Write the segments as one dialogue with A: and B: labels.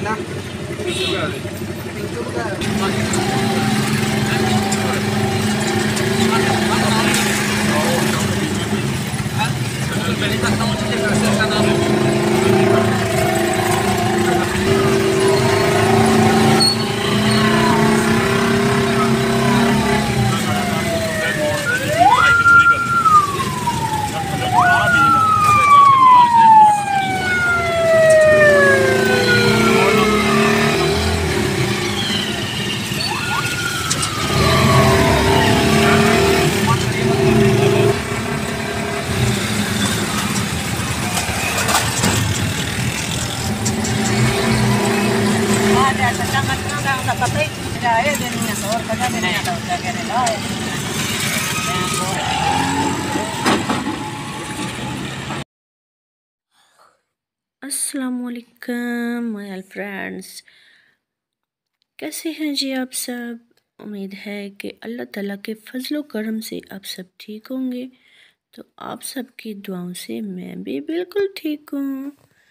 A: अस्सलामुअलैकुम my friends, कैसे हैं जी आप सब। उम्मीद है कि अल्लाह ताला के फजलो करम से आप सब ठीक होंगे। तो आप सबकी दुआओं से मैं भी बिल्कुल ठीक हूँ।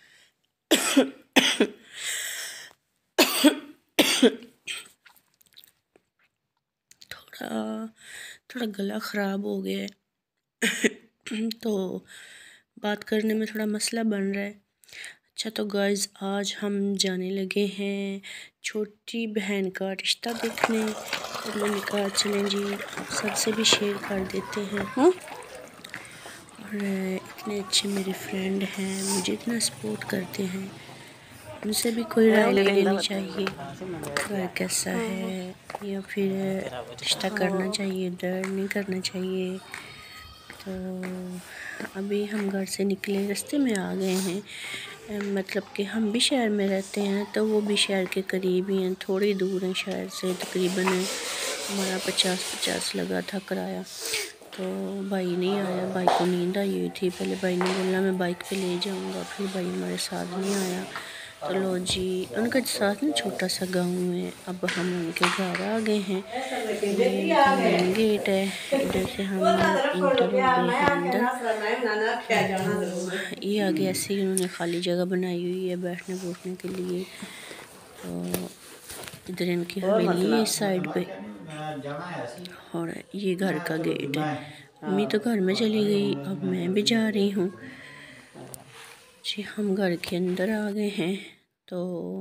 A: थोड़ा गला ख़राब हो गया है तो बात करने में थोड़ा मसला बन रहा है। अच्छा तो गाइज़, आज हम जाने लगे हैं छोटी बहन का रिश्ता देखने। तो मैंने कहा चलें जी, आप सबसे भी शेयर कर देते हैं। और इतने अच्छे मेरे फ्रेंड हैं, मुझे इतना सपोर्ट करते हैं, उनसे भी कोई राय ले लेनी चाहिए। घर कैसा है, या फिर रिश्ता करना चाहिए, डर नहीं करना चाहिए। तो अभी हम घर से निकले, रास्ते में आ गए हैं। मतलब कि हम भी शहर में रहते हैं, तो वो भी शहर के करीब ही हैं, थोड़ी दूर हैं शहर से। तकरीबन हमारा 50 लगा था किराया। तो भाई नहीं आया, भाई को नींद आई हुई थी। पहले भाई ने बोला मैं बाइक पे ले जाऊंगा, फिर भाई हमारे साथ नहीं आया। तो लो जी, उनके साथ ना छोटा सा गांव है। अब हम उनके घर आ गए हैं। ये मेन गेट है, इधर से हम इंटर हो गए हैं अंदर। तो ये आगे ऐसे ही उन्होंने खाली जगह बनाई हुई है बैठने बैठने के लिए। तो इधर इनकी हवेली है इस साइड पे, और ये घर का गेट है। मम्मी तो घर में चली गई, अब मैं भी जा रही हूँ जी। हम घर के अंदर आ गए हैं। तो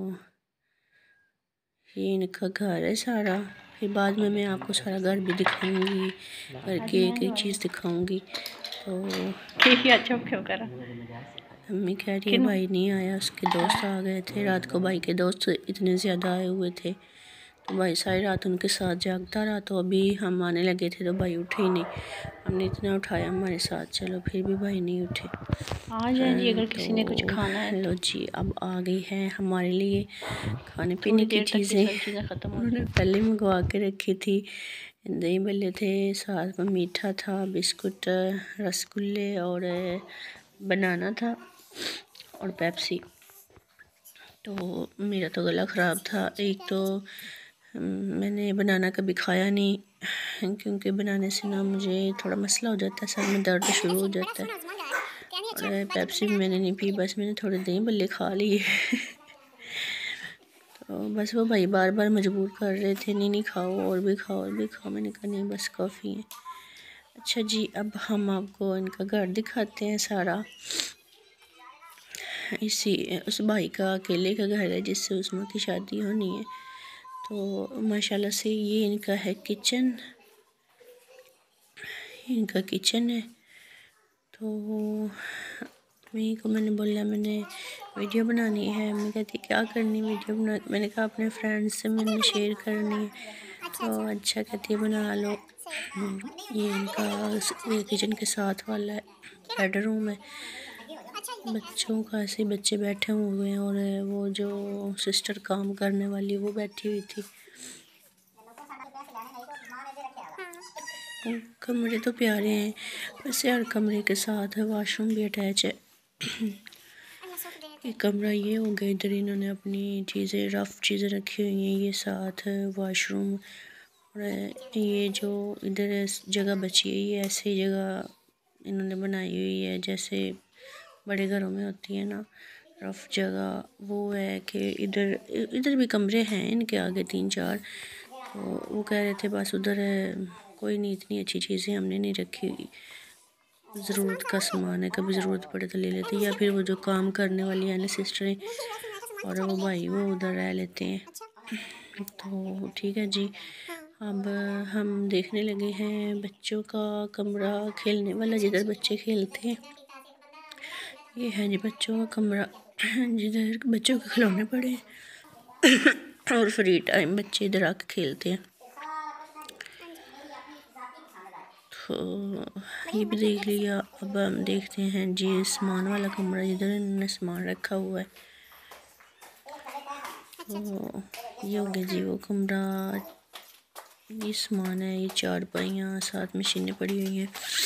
A: ये इनका घर है सारा। फिर बाद में मैं आपको सारा घर भी दिखाऊंगी, घर की एक एक चीज़ दिखाऊंगी। तो
B: अच्छा क्यों करा,
A: मम्मी कह रही है भाई नहीं आया, उसके दोस्त आ गए थे रात को। भाई के दोस्त इतने ज़्यादा आए हुए थे, तो भाई सारी रात उनके साथ जागता रहा। तो अभी हम आने लगे थे तो भाई उठे ही नहीं। हमने इतना उठाया हमारे साथ, चलो फिर भी भाई नहीं उठे।
B: आ जाए जी अगर किसी ने कुछ खाना है।
A: लो जी, अब आ गई है हमारे लिए खाने पीने की
B: चीज़ें
A: चीज़ें।
B: ख़त्म हो
A: उन्होंने पहले मंगवा के रखी थी। दही भल्ले थे, साथ में मीठा था, बिस्कुट, रसगुल्ले और बनाना था और पेप्सी। तो मेरा तो गला ख़राब था। एक तो मैंने बनाना कभी खाया नहीं, क्योंकि बनाने से ना मुझे थोड़ा मसला हो जाता है, सर में दर्द शुरू हो जाता है। और पेप्सी भी मैंने नहीं पी, बस मैंने थोड़े दही भल्ले खा लिए। तो बस वो भाई बार बार मजबूर कर रहे थे, नहीं नहीं खाओ, और भी खाओ और भी खाओ। मैंने कहा नहीं बस काफ़ी है। अच्छा जी, अब हम आपको इनका घर दिखाते हैं सारा। इसी उस भाई का अकेले का घर है जिससे उस्मा की शादी होनी है। तो माशाल्लाह से ये इनका है किचन, इनका किचन है। तो मम्मी को मैंने बोला मैंने वीडियो बनानी है। मम्मी कहती क्या करनी वीडियो बना। मैंने कहा अपने फ्रेंड्स से मैंने शेयर करनी है। तो अच्छा कहती है बना लो। ये इनका ये किचन के साथ वाला है, बेडरूम है। बच्चों का ऐसे बच्चे बैठे हुए हैं, और वो जो सिस्टर काम करने वाली वो बैठी हुई थी। कमरे तो प्यारे हैं, वैसे हर कमरे के साथ वाशरूम भी अटैच है। एक कमरा ये हो गया, इधर इन्होंने अपनी चीज़ें रफ़ चीज़ें रखी हुई हैं, ये साथ वाशरूम। और ये जो इधर जगह बची है, ये ऐसी जगह इन्होंने बनाई हुई है जैसे बड़े घरों में होती है ना। रफ जगह वो है कि इधर भी कमरे हैं इनके आगे 3-4। तो वो कह रहे थे बस उधर कोई नहीं, इतनी अच्छी चीज़ें हमने नहीं रखी हुई, ज़रूरत का सामान है, कभी ज़रूरत पड़े तो ले लेते, या फिर वो जो काम करने वाली है ना सिस्टरें और वो भाई वो उधर रह लेते हैं। तो ठीक है जी, अब हम देखने लगे हैं बच्चों का कमरा खेलने वाला, जिधर बच्चे खेलते हैं। ये है जी बच्चों का कमरा, जिधर बच्चों के खिलौने पड़े हैं और फ्री टाइम बच्चे इधर आके खेलते हैं। तो ये भी देख लिया। अब हम देखते हैं जी सामान वाला कमरा, जिधर इन्होंने सामान रखा हुआ है। तो ये हो गया जी वो कमरा, ये सामान है, ये 4 पाइयाँ, 7 मशीनें पड़ी हुई हैं।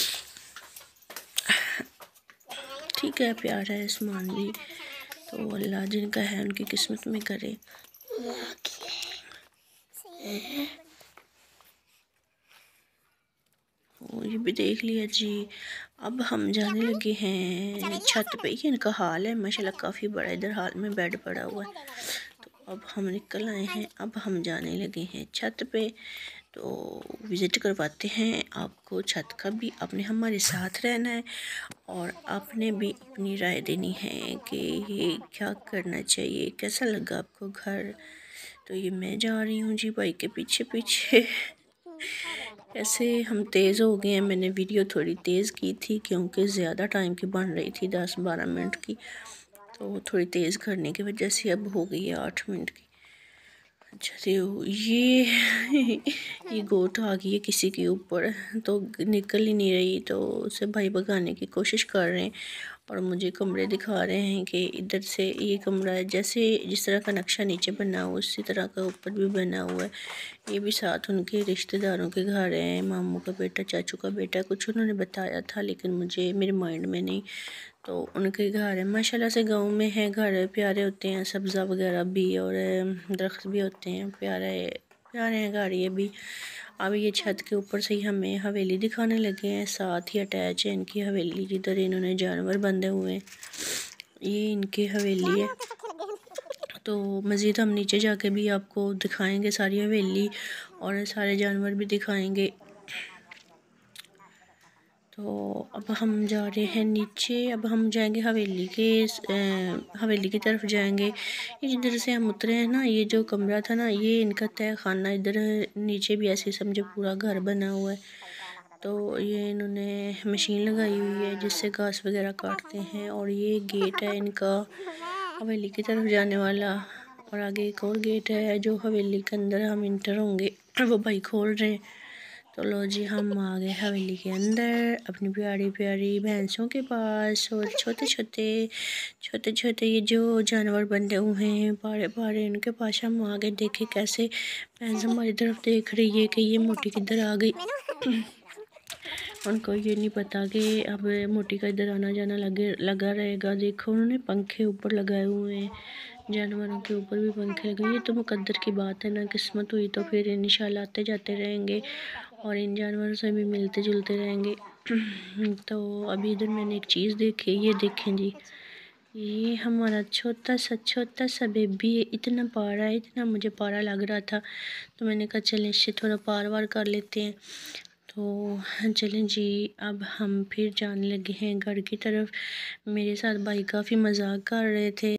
A: ठीक है, प्यारा है सामान भी। तो अल्लाह जिनका है उनकी किस्मत में करे। ये भी देख लिया जी। अब हम जाने लगे हैं छत पे। ये इनका हाल है माशाल्लाह काफ़ी बड़ा, इधर हाल में बेड पड़ा हुआ है। तो अब हम निकल आए हैं, अब हम जाने लगे हैं छत पे। तो विज़िट करवाते हैं आपको छत का भी। आपने हमारे साथ रहना है और आपने भी अपनी राय देनी है कि ये क्या करना चाहिए, कैसा लगा आपको घर। तो ये मैं जा रही हूँ जी भाई के पीछे पीछे। ऐसे हम तेज़ हो गए हैं, मैंने वीडियो थोड़ी तेज़ की थी क्योंकि ज़्यादा टाइम की बन रही थी, 10-12 मिनट की। तो थोड़ी तेज़ करने की वजह से अब हो गई है 8 मिनट की। अच्छा तो ये गोट आ गई है किसी के ऊपर, तो निकल ही नहीं रही, तो उसे भाई भगाने की कोशिश कर रहे हैं और मुझे कमरे दिखा रहे हैं कि इधर से ये कमरा है, जैसे जिस तरह का नक्शा नीचे बना हुआ उसी तरह का ऊपर भी बना हुआ है। ये भी साथ उनके रिश्तेदारों के घर हैं, मामू का बेटा, चाचू का बेटा, कुछ उन्होंने बताया था लेकिन मुझे मेरे माइंड में नहीं। तो उनके घर है, माशाल्लाह से गांव में है घर, प्यारे होते हैं, सब्ज़ा वगैरह भी और दरख्त भी होते हैं, प्यारे प्यारे हैं घर ये भी। अब ये छत के ऊपर से ही हमें हवेली दिखाने लगे हैं, साथ ही अटैच है इनकी हवेली, जिधर इन्होंने जानवर बंधे हुए हैं। ये इनकी हवेली है। तो मज़ीद हम नीचे जाके भी आपको दिखाएंगे सारी हवेली और सारे जानवर भी दिखाएंगे। तो अब हम जा रहे हैं नीचे, अब हम जाएंगे हवेली की तरफ जाएंगे। ये जिधर से हम उतरे हैं ना, ये जो कमरा था ना, ये इनका तय खाना, इधर नीचे भी ऐसे समझे पूरा घर बना हुआ है। तो ये इन्होंने मशीन लगाई हुई है जिससे घास वगैरह काटते हैं, और ये गेट है इनका हवेली की तरफ जाने वाला, और आगे एक और गेट है जो हवेली के अंदर हम इंटर होंगे, वो भाई खोल रहे हैं। तो लो जी हम आ गए हवेली के अंदर अपनी प्यारी प्यारी भैंसों के पास, और छोटे छोटे ये जो जानवर बंधे हुए हैं पारे पारे, इनके पास हम आ गए। देखे कैसे भैंस हमारी तरफ देख रही है कि ये मोटी किधर आ गई। उनको ये नहीं पता कि अब मोटी का इधर आना जाना लगा रहेगा। देखो उन्होंने पंखे ऊपर लगाए हुए हैं, जानवरों के ऊपर भी पंखे लगे। ये तो मुकद्दर की बात है ना, किस्मत हुई तो फिर इंशाल्लाह आते जाते रहेंगे और इन जानवरों से भी मिलते जुलते रहेंगे। तो अभी इधर मैंने एक चीज़ देखी, ये देखें जी, ये हमारा छोटा सा बेबी है। इतना पारा है, इतना मुझे पारा लग रहा था, तो मैंने कहा चलें इससे थोड़ा पार वार कर लेते हैं। तो चलें जी, अब हम फिर जाने लगे हैं घर की तरफ। मेरे साथ भाई काफ़ी मजाक कर रहे थे।